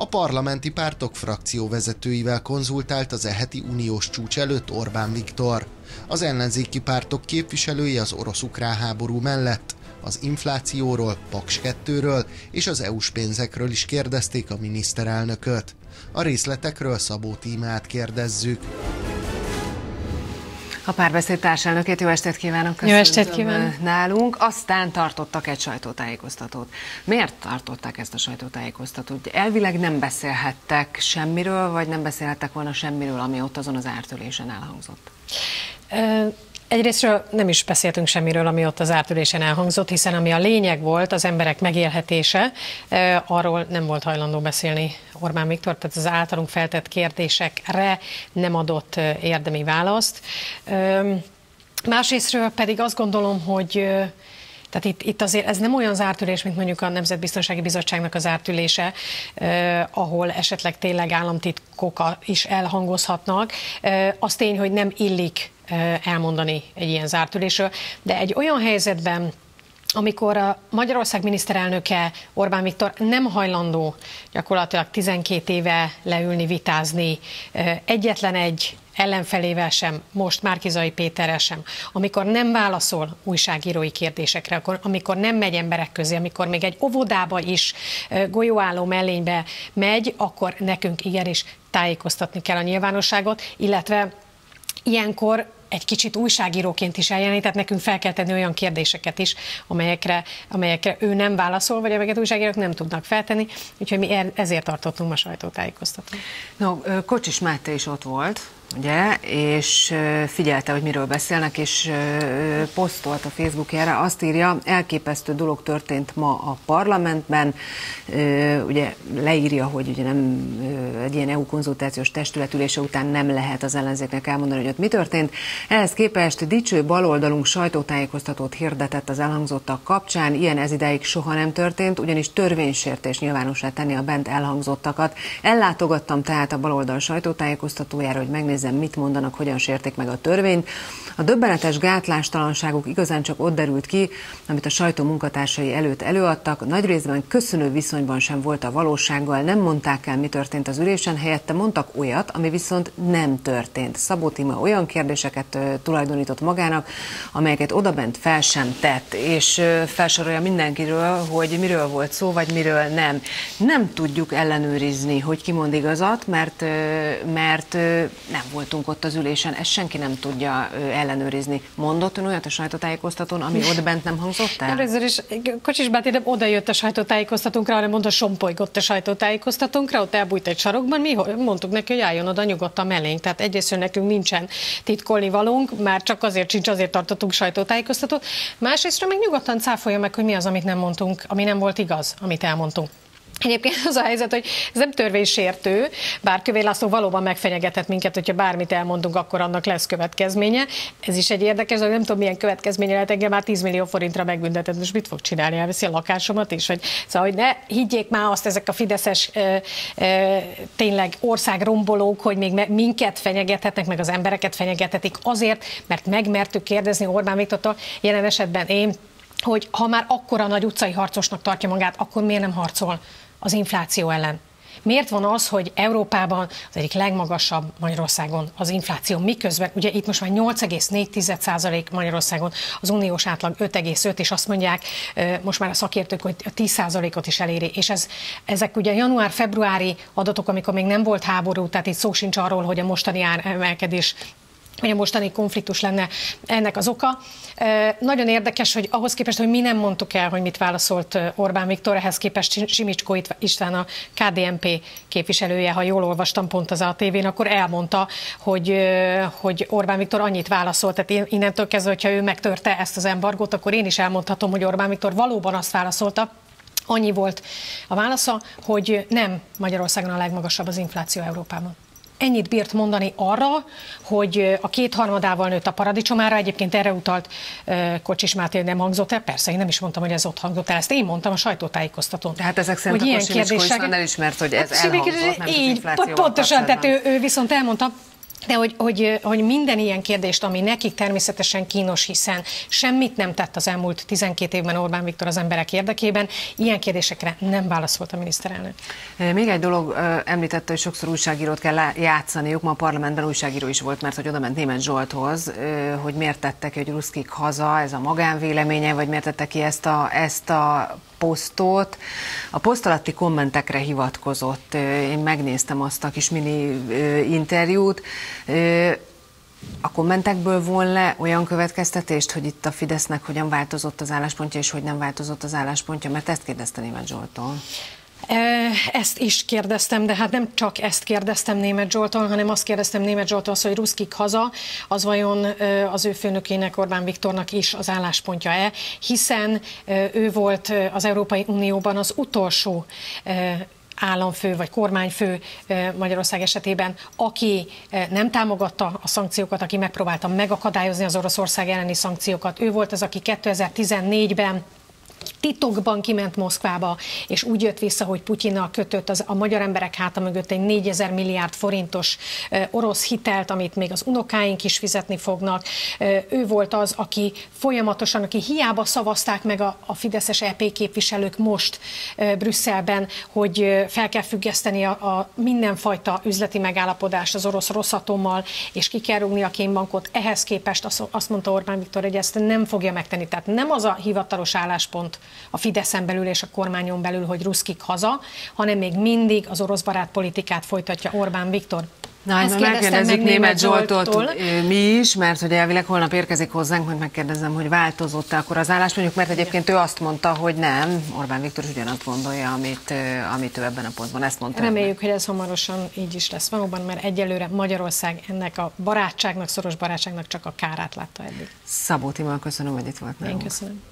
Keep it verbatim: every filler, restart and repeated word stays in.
A parlamenti pártok frakcióvezetőivel konzultált az e heti uniós csúcs előtt Orbán Viktor. Az ellenzéki pártok képviselői az orosz-ukrán háború mellett az inflációról, Paks kettőről és az é u-s pénzekről is kérdezték a miniszterelnököt. A részletekről Szabó Tímeát kérdezzük. A Párbeszéd társelnökét, jó estét kívánok! Jó estét kívánok! Nálunk, aztán tartottak egy sajtótájékoztatót. Miért tartották ezt a sajtótájékoztatót? Elvileg nem beszélhettek semmiről, vagy nem beszélhettek volna semmiről, ami ott azon az ártülésen elhangzott? Egyrésztről nem is beszéltünk semmiről, ami ott az ártülésen elhangzott, hiszen ami a lényeg volt, az emberek megélhetése, arról nem volt hajlandó beszélni Orbán Viktor, tehát az általunk feltett kérdésekre nem adott érdemi választ. Másrésztről pedig azt gondolom, hogy tehát itt, itt azért ez nem olyan zártülés, mint mondjuk a Nemzetbiztonsági Bizottságnak az zártülése, eh, ahol esetleg tényleg államtitkok is elhangozhatnak. Eh, az tény, hogy nem illik eh, elmondani egy ilyen zártülésről, de egy olyan helyzetben, amikor a Magyarország miniszterelnöke, Orbán Viktor nem hajlandó gyakorlatilag tizenkét éve leülni, vitázni, eh, egyetlen egy ellenfelével sem, most Márki-Zay Péterrel sem, amikor nem válaszol újságírói kérdésekre, akkor, amikor nem megy emberek közé, amikor még egy óvodába is golyóálló mellénybe megy, akkor nekünk igenis tájékoztatni kell a nyilvánosságot, illetve ilyenkor egy kicsit újságíróként is eljönni, tehát nekünk fel kell tenni olyan kérdéseket is, amelyekre, amelyekre ő nem válaszol, vagy amelyeket újságírók nem tudnak feltenni, úgyhogy mi ezért tartottunk a sajtótájékoztatót. No, Kocsis Máté is ott volt, ugye, és figyelte, hogy miről beszélnek, és posztolt a Facebookjára, azt írja, elképesztő dolog történt ma a parlamentben, ugye leírja, hogy ugye nem egy ilyen é u konzultációs testületülése után nem lehet az ellenzéknek elmondani, hogy ott mi történt. Ehhez képest dicső baloldalunk sajtótájékoztatót hirdetett az elhangzottak kapcsán, ilyen ez idáig soha nem történt, ugyanis törvénysértés nyilvánossá tenni a bent elhangzottakat. Ellátogattam tehát a baloldal sajtótájékoztatójára, hogy megnézzem, mit mondanak, hogyan sérték meg a törvényt. A döbbenetes gátlástalanságuk igazán csak ott derült ki, amit a sajtó munkatársai előtt előadtak. Nagy részben köszönő viszonyban sem volt a valósággal, nem mondták el, mi történt az ülésen, helyette mondtak olyat, ami viszont nem történt. Szabó Tíme olyan kérdéseket uh, tulajdonított magának, amelyeket odabent fel sem tett, és uh, felsorolja mindenkiről, hogy miről volt szó, vagy miről nem. Nem tudjuk ellenőrizni, hogy ki mond igazat, mert, uh, mert uh, nem voltunk ott az ülésen, ezt senki nem tudja uh, ellenőrizni. Mondott ön olyat a sajtótájékoztatón, ami ott bent nem hangzott el? Először is Kocsis Máté nem oda jött a sajtótájékoztatónkra, hanem mondta, sompolygott a sajtótájékoztatónkra, ott elbújt egy sarokban, mi mondtuk neki, hogy álljon oda nyugodtan mellénk. Tehát egyrészt nekünk nincsen titkolni valónk, már csak azért sincs, azért tartottunk sajtótájékoztatót. Másrésztről még nyugodtan cáfolja meg, hogy mi az, amit nem mondtunk, ami nem volt igaz, amit elmondtunk. Egyébként az a helyzet, hogy ez nem törvénysértő, bár Kövér László valóban megfenyegetett minket, hogyha bármit elmondunk, akkor annak lesz következménye. Ez is egy érdekes, de nem tudom, milyen következménye lehet, engem már tíz millió forintra megbüntetett, most mit fog csinálni? Elveszi a lakásomat is? Hogy, szóval, hogy ne higgyék már azt ezek a fideszes ö, ö, tényleg országrombolók, hogy még minket fenyegethetnek, meg az embereket fenyegethetik azért, mert megmertük kérdezni Orbán Viktortól, jelen esetben én, hogy ha már akkora nagy utcai harcosnak tartja magát, akkor miért nem harcol az infláció ellen? Miért van az, hogy Európában az egyik legmagasabb Magyarországon az infláció, miközben ugye itt most már nyolc egész négy százalék Magyarországon, az uniós átlag öt egész öt, és azt mondják most már a szakértők, hogy tíz százalékot is eléri, és ez, ezek ugye január-februári adatok, amikor még nem volt háború, tehát itt szó sincs arról, hogy a mostani áremelkedés hogy a mostani konfliktus lenne ennek az oka. Nagyon érdekes, hogy ahhoz képest, hogy mi nem mondtuk el, hogy mit válaszolt Orbán Viktor, ehhez képest Simicskó István, a ká dé en pé képviselője, ha jól olvastam pont az á té vén, akkor elmondta, hogy, hogy Orbán Viktor annyit válaszolt, tehát innentől kezdve, hogyha ő megtörte ezt az embargót, akkor én is elmondhatom, hogy Orbán Viktor valóban azt válaszolta, annyi volt a válasza, hogy nem Magyarországon a legmagasabb az infláció Európában. Ennyit bírt mondani arra, hogy a kétharmadával nőtt a paradicsomára, egyébként erre utalt uh, Kocsis Máté, nem hangzott el, persze, én nem is mondtam, hogy ez ott hangzott el, ezt én mondtam a sajtótájékoztatón. Tehát ezek szerint a Simicskó István elismert, hogy ez hát, elhangzott, nem így, az inflációval pontosan, tehát ő, ő viszont elmondta, De hogy, hogy, hogy minden ilyen kérdést, ami nekik természetesen kínos, hiszen semmit nem tett az elmúlt tizenkét évben Orbán Viktor az emberek érdekében, ilyen kérdésekre nem válaszolt a miniszterelnök. Még egy dolog, említette, hogy sokszor újságírót kell játszaniuk, ma a parlamentben újságíró is volt, mert hogy oda ment Németh Zsolthoz, hogy miért tettek ki, hogy ruszkik haza, ez a magánvéleménye, vagy miért tettek ki ezt a, ezt a posztot. A poszt alatti kommentekre hivatkozott. Én megnéztem azt a kis mini interjút. A kommentekből von le olyan következtetést, hogy itt a Fidesznek hogyan változott az álláspontja, és hogy nem változott az álláspontja, mert ezt kérdezte Németh Zsolttól. Ezt is kérdeztem, de hát nem csak ezt kérdeztem Németh Zsolttól, hanem azt kérdeztem Németh Zsolttól, hogy ruszkik haza, az vajon az ő főnökének, Orbán Viktornak is az álláspontja-e, hiszen ő volt az Európai Unióban az utolsó államfő vagy kormányfő Magyarország esetében, aki nem támogatta a szankciókat, aki megpróbálta megakadályozni az Oroszország elleni szankciókat. Ő volt az, aki kétezer-tizennégyben titokban kiment Moszkvába, és úgy jött vissza, hogy Putyinnal kötött az, a magyar emberek háta mögött egy négyezer milliárd forintos e, orosz hitelt, amit még az unokáink is fizetni fognak. E, ő volt az, aki folyamatosan, aki hiába szavazták meg a, a fideszes é pé képviselők most e, Brüsszelben, hogy fel kell függeszteni a, a mindenfajta üzleti megállapodást az orosz Rosatommal, és ki kell rúgni a kémbankot. Ehhez képest azt, azt mondta Orbán Viktor, hogy ezt nem fogja megtenni. Tehát nem az a hivatalos álláspont a Fideszen belül és a kormányon belül, hogy ruszkik haza, hanem még mindig az orosz barát politikát folytatja Orbán Viktor. Na, ezt megkérdezzük Németh Zsoltot mi is, mert hogy elvileg holnap érkezik hozzánk, hogy megkérdezem, hogy változott-e akkor az álláspontjuk, mert egyébként ő azt mondta, hogy nem, Orbán Viktor is ugyanazt gondolja, amit, amit ő ebben a pontban, ezt mondta. Reméljük, hogy ez hamarosan így is lesz valóban, mert egyelőre Magyarország ennek a barátságnak, szoros barátságnak csak a kárát látta eddig. Szabó Tima, köszönöm, hogy itt volt nálunk. Én köszönöm.